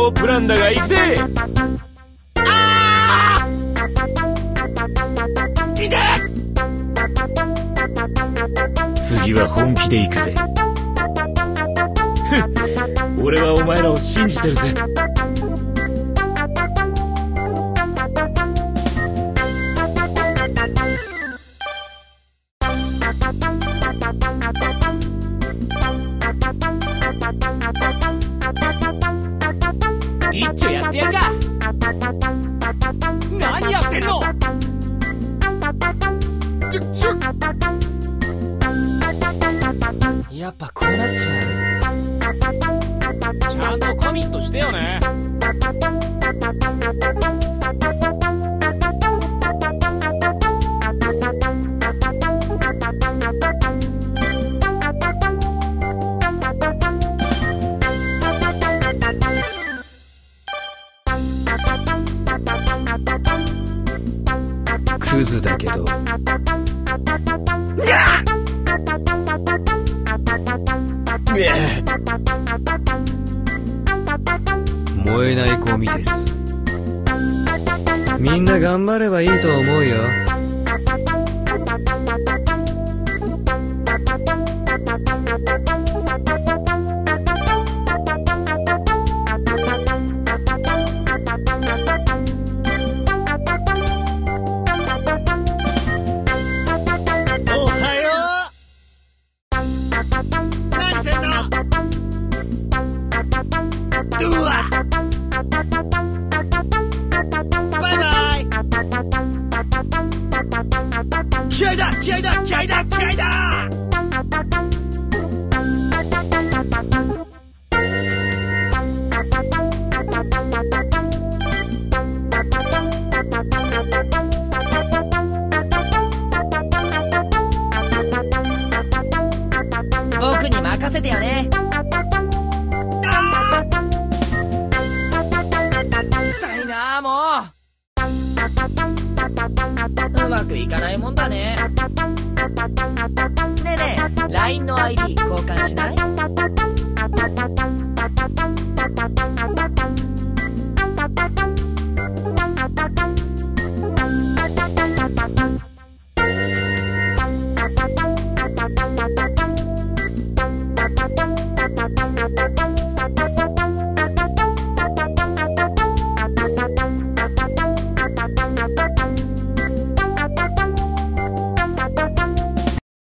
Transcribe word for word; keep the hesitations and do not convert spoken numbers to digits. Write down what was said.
好プランだが行くぜ。ああ痛い。次は本気で行くぜ。ふっ、俺はお前らを信じてるぜ。一丁やってやるか。何やってんの。ちょちょやっぱこうなっちゃう。ちゃんとコミットしてよね。クズだけど。燃えないゴミです。みんな頑張ればいいと思うよ。 気合だ気合だ気合だ気合だ。 僕に任せてよね。 あ痛いなあ、もう。うまくいかないもんだね。ねえねえ、ライン の アイディー 交換しない？